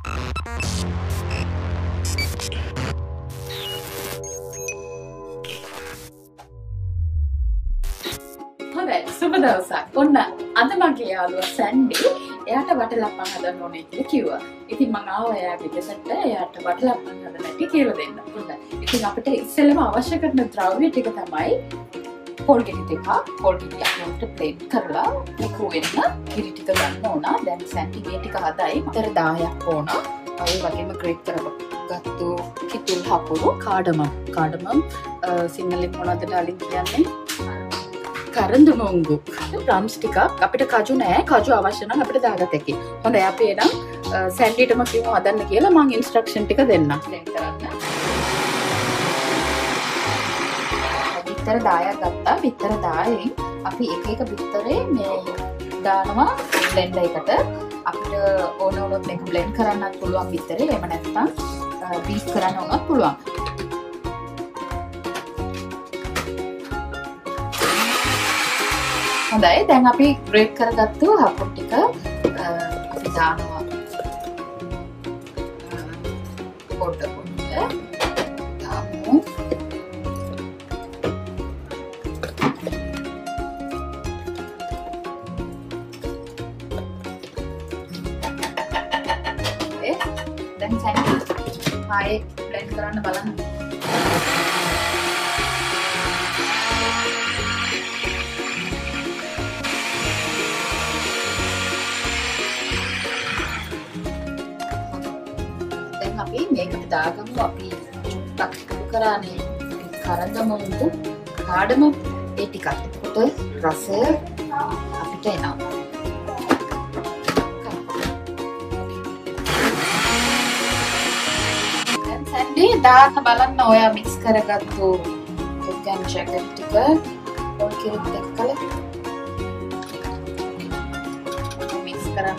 හොඳයි සුබ දවසක්. ඔන්න අද මගේ යාළුවා සැන්ඩි එයාට වටලප්පන් හදන්න ඕනේ කියලා කිව්වා. ඉතින් මම ආවා එයාගේ ගෙදරට එයාට වටලප්පන් හදන්න ඇති කියලා දෙන්න. හොඳයි. ඉතින් අපිට ඉස්සෙල්ලම අවශ්‍ය කරන ද්‍රව්‍ය ටික තමයි පොල් ගෙඩි දෙකක්. පොල් ගෙඩි අපිට ප්ලේට් කරලා නිකු වෙන්න කිරි ටික ගන්න ඕන. දැන් සැන්ඩි මේ ටික හදයි. මතර 10ක් ඕන. ඒ වගේම ග්‍රේට් කරගත්තු කිතුල් හකුරු කාඩමම් සිංහලෙන් මොනවද ඩාලින් කියන්නේ? කරඳු මොංගු ප්‍රම්ස් ටිකක් අපිට කජු නෑ කජු අවශ්‍ය නම් අපිට දාගත හැකි. හොඳයි අපි එනම් සැන්ඩිටම කිව්ව හදන්න කියලා මම ඉන්ස්ට්‍රක්ෂන් ටික දෙන්නම්. ප්ලේන් කරන්න. බිත්තර 10ක් ගත්තා. බිත්තර 10න් අපි එක එක බිත්තරේ මේ දානවා බ්ලෙන්ඩර් එකට. අපිට ඕන වුණොත් මේක බ්ලෙන්ඩ් කරන්නත් පුළුවන් බිත්තරේ. එහෙම නැත්නම් බීට් කරන්න උනත් පුළුවන්. හොඳයි දැන් අපි ග්‍රේට් කරගත්තු හකුරු ටික අපි දානවා පොඩ දාමු. දැන් සැන්ඩි ආයේ බ්ලෙන්ඩ් කරන්න බලන්න. අපි මේකට දාගමු අපි චුට්ටක් එකතු කරානේ කරඳමුතු කාඩම ඒ ටිකක්. එතකොට රසය අපිට එනවා. දැන් සැන්ඩි දාන්න බලන්න ඔයා මික්ස් කරගත්තු චිකන් චැකට් ටික පොල් කිරිත් එක්ක මික්ස් කරන්න.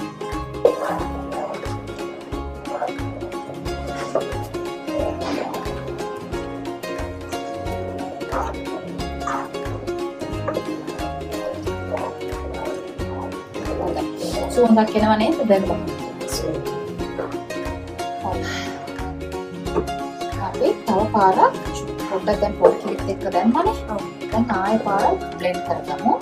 සුවඳක් එනවා නේද දැන්? අපි තව පාරක් පොඩ්ඩක් දැන් පොල් කිරිත් එක්ක දැම්මනේ. දැන් ආයෙ පාරක් බ්ලෙන්ඩ් කරගමු.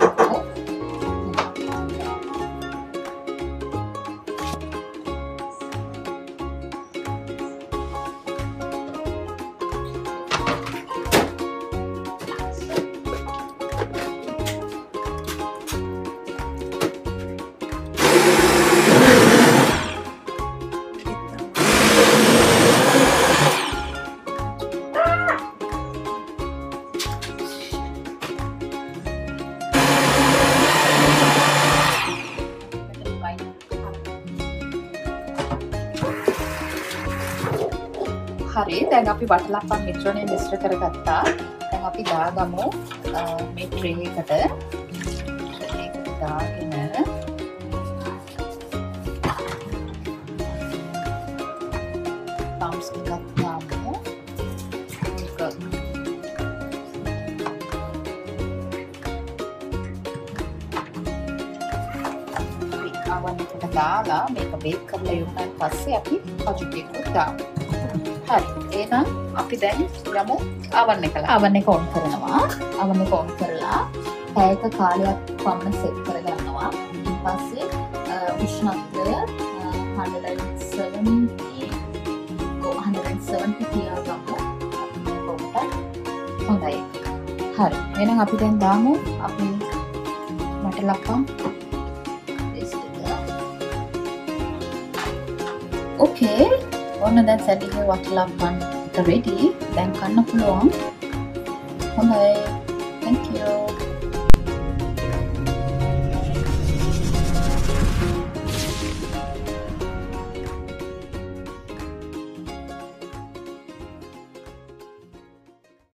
හරි දැන් අපි වටලප්පන් මිශ්‍රණය මිශ්‍ර කරගත්තා. දැන් අපි දාගමු මේ ට්‍රේ එකට. ඒකට දාගෙන පම්ස් ටිකක් දාමු. අවන් එකට දාලා මේක බේක් කරලා ඉවරනාට පස්සේ අපි කජු ටික දාමු. හරි එහෙනම් අපි දැන් යමු oven එක on කරනවා. oven එක on කරලා පැයක කාලයක් පමණ සෙට් කරගන්නවා. ඊට පස්සේ උෂ්ණත්වය 170 තියාගමු. හොඳයි. හරි එහෙනම් අපි දැන් දාමු අපි වටලප්පන්. ඕකේ ඔන්න දැන් සැන්ඩිගේ වටලප්පන් ready. දැන් කන්න පුළුවන්. හොඳයි. Thank you.